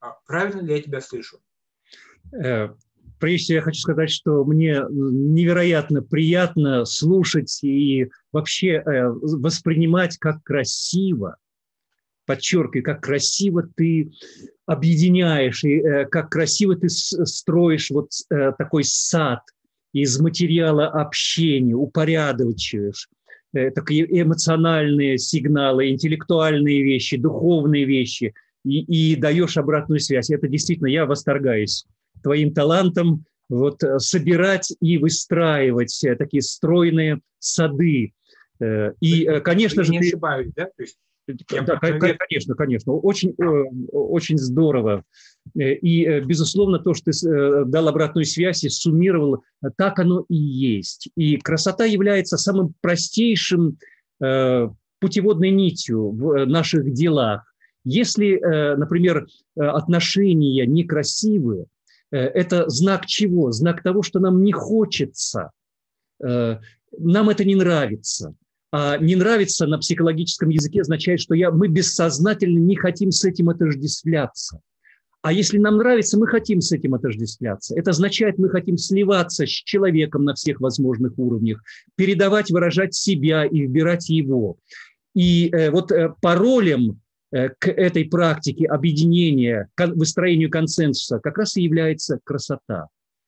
Speaker 2: Правильно ли я тебя слышу?
Speaker 1: Прежде всего, я хочу сказать, что мне невероятно приятно слушать и вообще воспринимать, как красиво, подчеркиваю, как красиво ты объединяешь, и как красиво ты строишь вот такой сад из материала общения, упорядочиваешь такие эмоциональные сигналы, интеллектуальные вещи, духовные вещи, и даешь обратную связь. Это действительно, я восторгаюсь твоим талантом вот, собирать и выстраивать такие стройные сады. И, конечно же,
Speaker 2: я не ошибаюсь, да? То есть
Speaker 1: да, конечно. Очень, очень здорово. И, безусловно, то, что ты дал обратную связь и суммировал, так оно и есть. И красота является самым простейшим путеводной нитью в наших делах. Если, например, отношения некрасивые, это знак чего? Знак того, что нам не хочется, нам это не нравится. А не нравится на психологическом языке означает, что мы бессознательно не хотим с этим отождествляться. А если нам нравится, мы хотим с этим отождествляться. Это означает, мы хотим сливаться с человеком на всех возможных уровнях, передавать, выражать себя и вбирать его. И вот паролем к этой практике объединения, выстроению консенсуса как раз и является красота.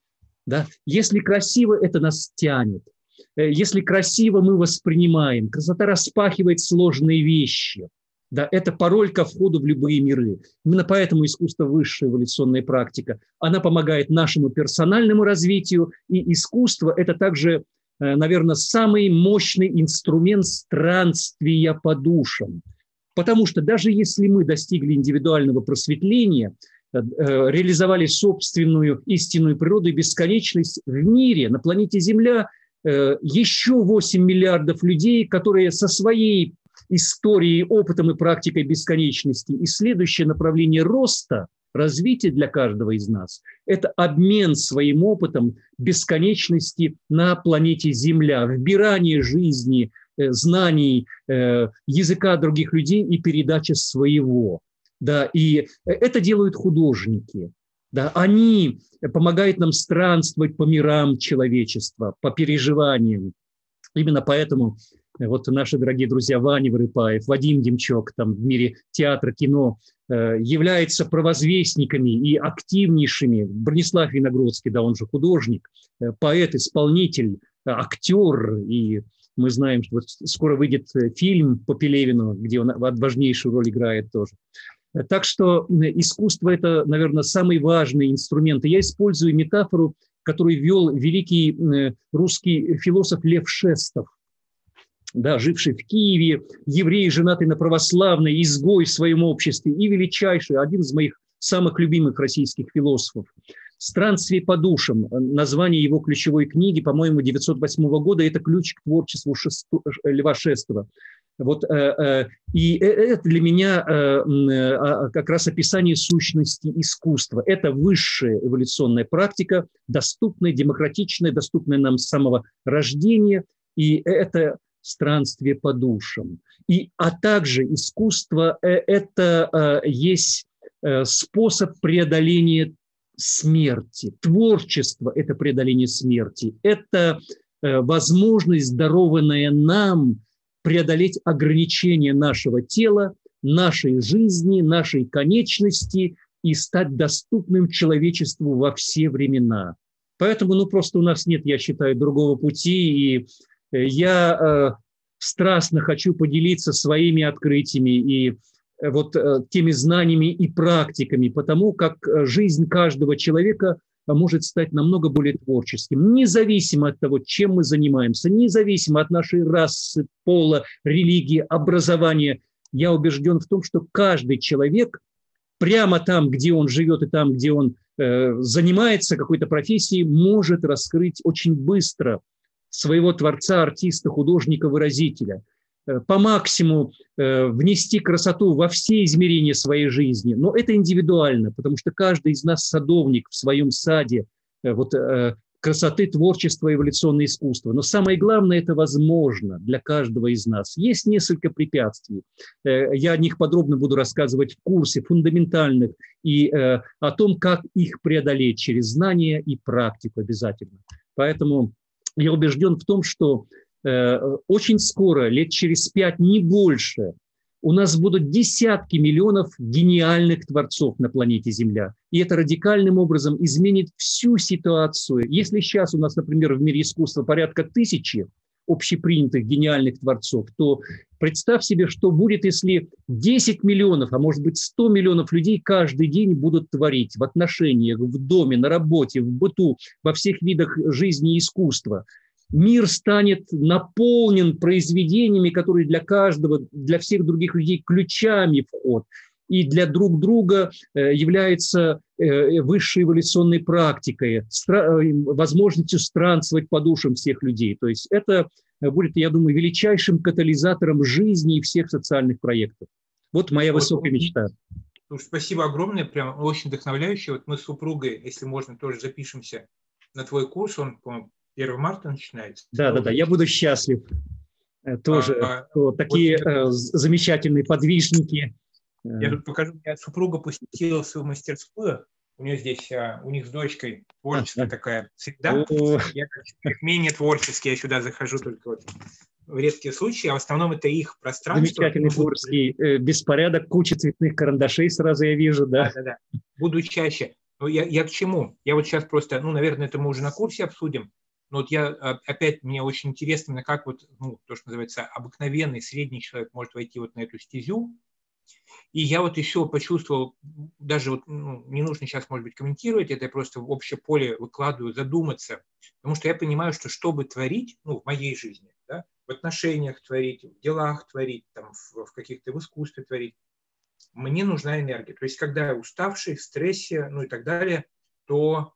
Speaker 1: Да? Если красиво, это нас тянет. Если красиво мы воспринимаем, красота распахивает сложные вещи. Да, это пароль ко входу в любые миры. Именно поэтому искусство – высшая эволюционная практика. Она помогает нашему персональному развитию, и искусство – это также, наверное, самый мощный инструмент странствия по душам. Потому что даже если мы достигли индивидуального просветления, реализовали собственную истинную природу и бесконечность в мире, на планете Земля – еще 8 миллиардов людей, которые со своей историей, опытом и практикой бесконечности. И следующее направление роста, развития для каждого из нас – это обмен своим опытом бесконечности на планете Земля, вбирание жизни, знаний, языка других людей и передача своего. Да, и это делают художники. Да, они помогают нам странствовать по мирам человечества, по переживаниям. Именно поэтому вот наши дорогие друзья Ваня Вырыпаев, Вадим Демчок там, в мире театра, кино являются провозвестниками и активнейшими. Бронислав Виногродский, да, он же художник, поэт, исполнитель, актер. И мы знаем, что вот скоро выйдет фильм по Пелевину, где он важнейшую роль играет тоже. Так что искусство – это, наверное, самый важный инструмент. И я использую метафору, которую ввел великий русский философ Лев Шестов, да, живший в Киеве, еврей, женатый на православной, изгой в своем обществе и величайший, один из моих самых любимых российских философов. «Странствие по душам», название его ключевой книги, по-моему, 1908 года, это ключ к творчеству Льва Шестова. Вот, и это для меня как раз описание сущности искусства. Это высшая эволюционная практика, доступная, демократичная, доступная нам с самого рождения, и это странствие по душам. А также искусство – это есть способ преодоления смерти. Творчество – это преодоление смерти. Это возможность, дарованная нам, преодолеть ограничения нашего тела, нашей жизни, нашей конечности и стать доступным человечеству во все времена. Поэтому, просто у нас нет, я считаю, другого пути, и я страстно хочу поделиться своими открытиями и вот теми знаниями и практиками, потому как жизнь каждого человека может стать намного более творческим, независимо от того, чем мы занимаемся, независимо от нашей расы, пола, религии, образования. Я убежден в том, что каждый человек прямо там, где он живет и там, где он занимается какой-то профессией, может раскрыть очень быстро своего творца, артиста, художника, выразителя. По максимуму внести красоту во все измерения своей жизни. Но это индивидуально, потому что каждый из нас садовник в своем саде. Вот красоты творчества, эволюционное искусство. Но самое главное, это возможно для каждого из нас. Есть несколько препятствий. Я о них подробно буду рассказывать в курсе, фундаментальных, и о том, как их преодолеть через знания и практику обязательно. Поэтому я убежден в том, что очень скоро, лет через 5, не больше, у нас будут десятки миллионов гениальных творцов на планете Земля. И это радикальным образом изменит всю ситуацию. Если сейчас у нас, например, в мире искусства порядка 1000 общепринятых гениальных творцов, то представь себе, что будет, если 10 миллионов, а может быть 100 миллионов людей каждый день будут творить в отношениях, в доме, на работе, в быту, во всех видах жизни и искусства. Мир станет наполнен произведениями, которые для каждого, для всех других людей ключами в ход, и для друг друга является высшей эволюционной практикой, возможностью странствовать по душам всех людей. То есть это будет, я думаю, величайшим катализатором жизни и всех социальных проектов. Вот моя высокая мечта.
Speaker 2: Спасибо огромное, прям очень вдохновляюще. Вот мы с супругой, если можно, тоже запишемся на твой курс, он, по-моему, 1 марта начинается.
Speaker 1: Да, я буду счастлив. Тоже такие замечательные подвижники.
Speaker 2: Я тут покажу, у меня супруга посетила свою мастерскую, у нее здесь, у них с дочкой творческая такая среда. Я как менее творческий, я сюда захожу только вот в редкие случаи, а в основном это их пространство.
Speaker 1: Замечательный творческий беспорядок, куча цветных карандашей сразу я вижу, да.
Speaker 2: Да. Буду чаще. Но я к чему? Я вот сейчас просто, наверное, это мы уже на курсе обсудим, но вот мне очень интересно, как вот, то, что называется, обыкновенный средний человек может войти вот на эту стезю. И я вот еще почувствовал, даже вот, не нужно сейчас, может быть, комментировать, это я просто в общее поле выкладываю, задуматься, потому что я понимаю, что чтобы творить, в моей жизни, да, в отношениях творить, в делах творить, там, в каких-то в искусстве творить, мне нужна энергия. То есть, когда я уставший, в стрессе, и так далее, то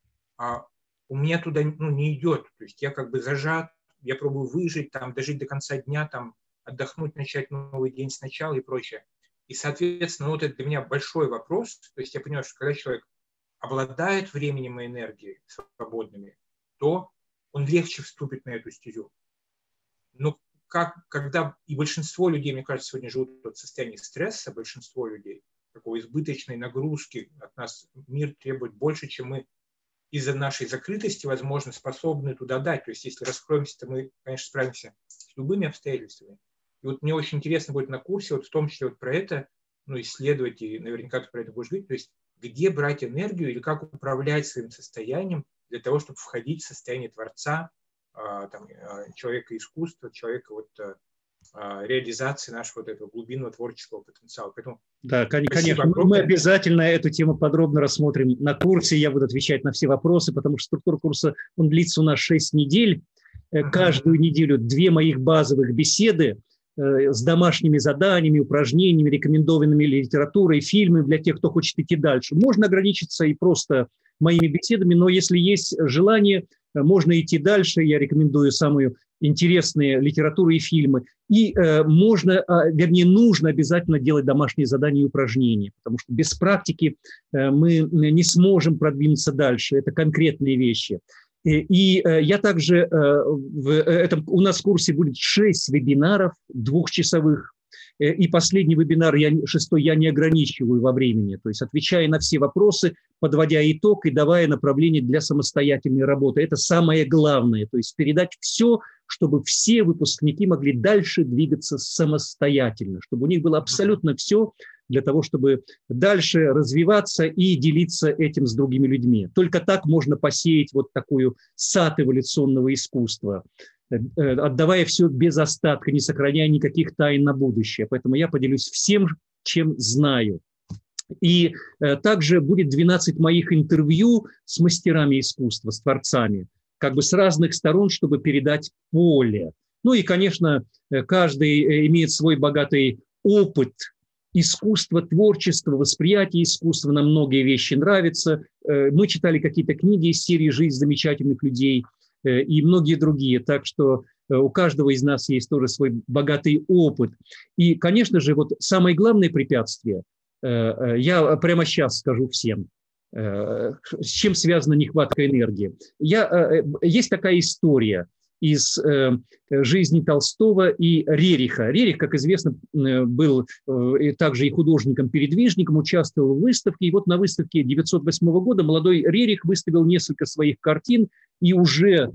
Speaker 2: у меня туда не идет. То есть я как бы зажат, я пробую выжить, там, дожить до конца дня, там, отдохнуть, начать новый день сначала и прочее. И, соответственно, вот это для меня большой вопрос. То есть я понимаю, что когда человек обладает временем и энергией свободными, то он легче вступит на эту стезю. Но когда и большинство людей, мне кажется, сегодня живут в состоянии стресса, большинство людей, такой избыточной нагрузки от нас мир требует больше, чем мы из-за нашей закрытости, возможно, способны туда дать. То есть если раскроемся, то мы, конечно, справимся с любыми обстоятельствами. И вот мне очень интересно будет на курсе, вот в том числе вот про это, исследовать, и наверняка ты про это будешь говорить, то есть где брать энергию или как управлять своим состоянием для того, чтобы входить в состояние творца, человека искусства, человека реализации нашего вот этого глубинного творческого потенциала. Поэтому
Speaker 1: да, конечно. Мы обязательно эту тему подробно рассмотрим на курсе. Я буду отвечать на все вопросы, потому что структура курса, он длится у нас 6 недель. Каждую неделю 2 моих базовых беседы с домашними заданиями, упражнениями, рекомендованными литературой, фильмами для тех, кто хочет идти дальше. Можно ограничиться и просто моими беседами, но если есть желание, можно идти дальше. Я рекомендую самую интересные литературу и фильмы. И нужно обязательно делать домашние задания и упражнения, потому что без практики мы не сможем продвинуться дальше. Это конкретные вещи. И я также, у нас в курсе будет 6 вебинаров 2-часовых, и последний вебинар, 6-й, я не ограничиваю во времени, то есть отвечая на все вопросы, подводя итог и давая направление для самостоятельной работы. Это самое главное, то есть передать все, чтобы все выпускники могли дальше двигаться самостоятельно, чтобы у них было абсолютно все для того, чтобы дальше развиваться и делиться этим с другими людьми. Только так можно посеять вот такую сад эволюционного искусства, отдавая все без остатка, не сохраняя никаких тайн на будущее. Поэтому я поделюсь всем, чем знаю. И также будет 12 моих интервью с мастерами искусства, с творцами, как бы с разных сторон, чтобы передать поле. И, конечно, каждый имеет свой богатый опыт искусства, творчества, восприятия искусства. Нам многие вещи нравятся. Мы читали какие-то книги из серии «Жизнь замечательных людей» и многие другие. Так что у каждого из нас есть тоже свой богатый опыт. И, конечно же, вот самое главное препятствие, я прямо сейчас скажу всем, С чем связана нехватка энергии? Есть такая история из жизни Толстого и Рериха. Рерих, как известно, был также и художником-передвижником, участвовал в выставке. И вот на выставке 1908 года молодой Рерих выставил несколько своих картин, и уже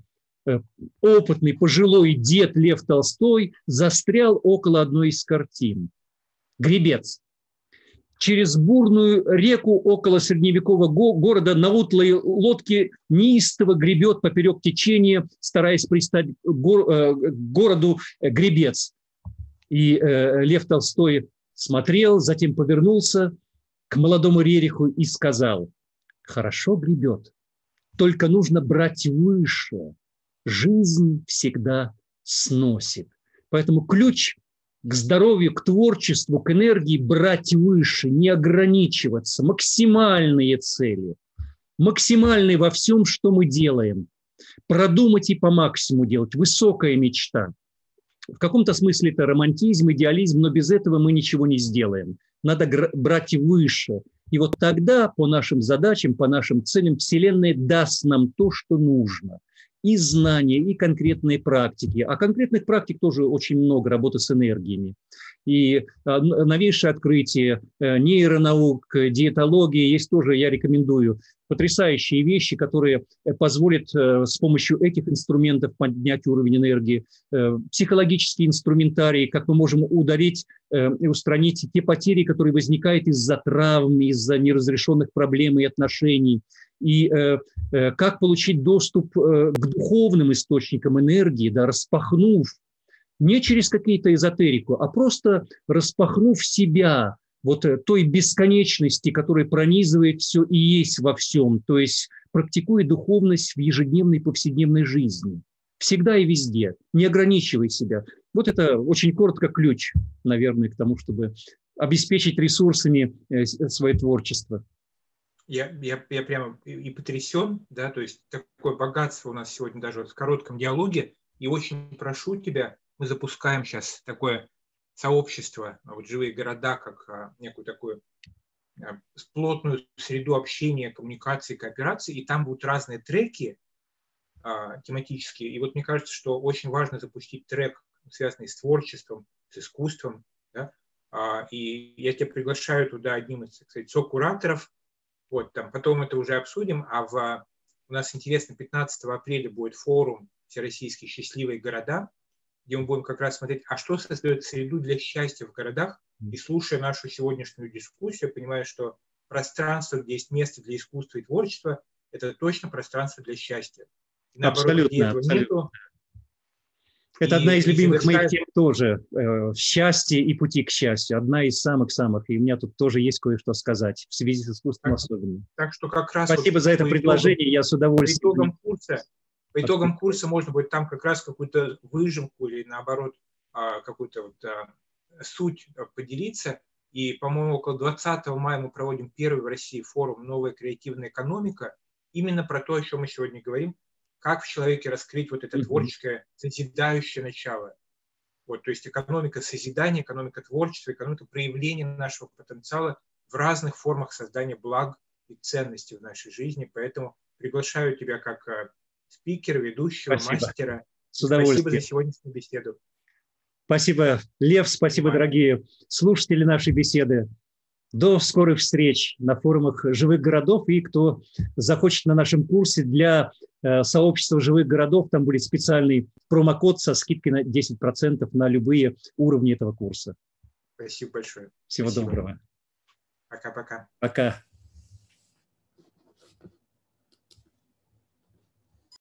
Speaker 1: опытный пожилой дед Лев Толстой застрял около одной из картин. Гребец. Через бурную реку около средневекового города на утлой лодке неистово гребет поперек течения, стараясь пристать к городу Гребец. И Лев Толстой смотрел, затем повернулся к молодому Рериху и сказал: «Хорошо гребет, только нужно брать выше. Жизнь всегда сносит». Поэтому ключ к здоровью, к творчеству, к энергии брать выше, не ограничиваться, максимальные цели, максимальные во всем, что мы делаем, продумать и по максимуму делать, высокая мечта. В каком-то смысле это романтизм, идеализм, но без этого мы ничего не сделаем. Надо брать выше. И вот тогда по нашим задачам, по нашим целям Вселенная даст нам то, что нужно. И знания, и конкретные практики. А конкретных практик тоже очень много, работы с энергиями. И новейшее открытие нейронаук, диетологии есть тоже, я рекомендую. Потрясающие вещи, которые позволят с помощью этих инструментов поднять уровень энергии. Психологический инструментарий, как мы можем удалить и устранить те потери, которые возникают из-за травм, из-за неразрешенных проблем и отношений. И как получить доступ к духовным источникам энергии, да, распахнув, не через какие-то эзотерику, а просто распахнув себя, вот той бесконечности, которая пронизывает все и есть во всем, то есть практикуя духовность в ежедневной повседневной жизни, всегда и везде, не ограничивай себя. Вот это очень коротко ключ, наверное, к тому, чтобы обеспечить ресурсами свое творчество.
Speaker 2: Я прямо и потрясен, да, то есть такое богатство у нас сегодня даже вот в коротком диалоге, и очень прошу тебя, мы запускаем сейчас такое сообщество, вот живые города, как некую такую плотную среду общения, коммуникации, кооперации, и там будут разные треки тематические, и вот мне кажется, что очень важно запустить трек, связанный с творчеством, с искусством, да, и я тебя приглашаю туда одним из, так сказать, сокураторов. Вот, там, потом это уже обсудим, у нас интересно, 15 апреля будет форум всероссийский «Счастливые города», где мы будем как раз смотреть, а что создает среду для счастья в городах, и слушая нашу сегодняшнюю дискуссию, понимаю, что пространство, где есть место для искусства и творчества, это точно пространство для счастья. И наоборот,
Speaker 1: абсолютно,
Speaker 2: где этого
Speaker 1: абсолютно.
Speaker 2: нету,
Speaker 1: это одна из любимых моих тем тоже. Счастье и пути к счастью. Одна из самых-самых. И у меня тут тоже есть кое-что сказать в связи с искусством особенно.
Speaker 2: Так что как раз
Speaker 1: спасибо вот за это предложение. Я с удовольствием.
Speaker 2: По итогам курса можно будет там как раз какую-то выжимку или наоборот какую-то вот суть поделиться. И, по-моему, около 20 мая мы проводим первый в России форум «Новая креативная экономика». Именно про то, о чем мы сегодня говорим. Как в человеке раскрыть вот это творческое, созидающее начало. Вот, то есть экономика созидания, экономика творчества, экономика проявления нашего потенциала в разных формах создания благ и ценностей в нашей жизни. Поэтому приглашаю тебя как спикера, ведущего, мастера.
Speaker 1: С удовольствием.
Speaker 2: Спасибо за сегодняшнюю беседу.
Speaker 1: Спасибо, Лев, спасибо, дорогие слушатели нашей беседы. До скорых встреч на форумах живых городов. И кто захочет на нашем курсе для сообщества живых городов, там будет специальный промокод со скидкой на 10% на любые уровни этого курса.
Speaker 2: Спасибо большое.
Speaker 1: Всего доброго.
Speaker 2: Пока-пока.
Speaker 1: Пока.